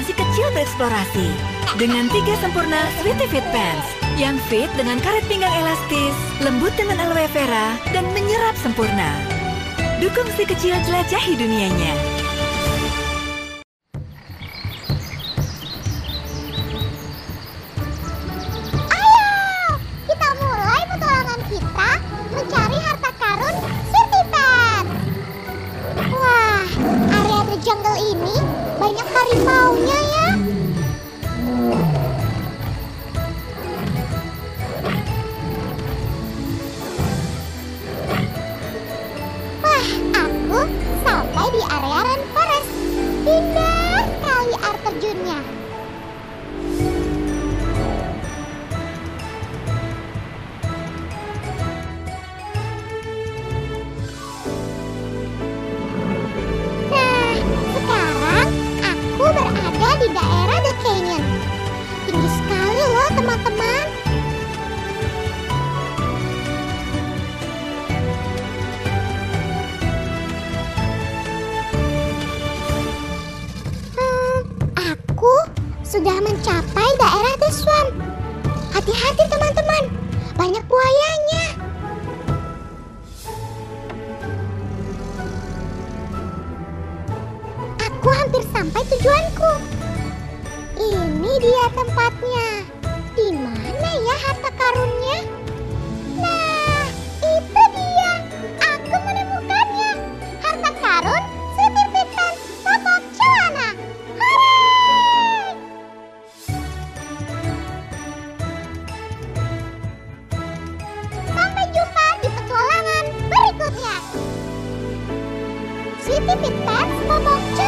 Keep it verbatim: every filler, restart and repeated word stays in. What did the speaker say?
masih kecil bereksplorasi. Dengan tiga sempurna Sweety Fit Pants yang fit dengan karet pinggang elastis, lembut dengan aloe vera, dan menyerap sempurna. Dukung si kecil jelajahi dunianya. Jungle ini banyak harimaunya ya. Wah, aku sampai di area rainforest. Indah sekali air terjunnya. Di daerah The Canyon. Tinggi sekali loh teman-teman. Hmm, aku sudah mencapai daerah The Swamp. Hati-hati teman-teman, banyak buayanya. Aku hampir sampai tujuanku. Ini dia tempatnya. Di mana ya harta karunnya? Nah, itu dia. Aku menemukannya. Harta karun Sweety Fit Pants Popok Celana. Hooray! Sampai jumpa di petualangan berikutnya. Sweety Fit Pants Popok Celana.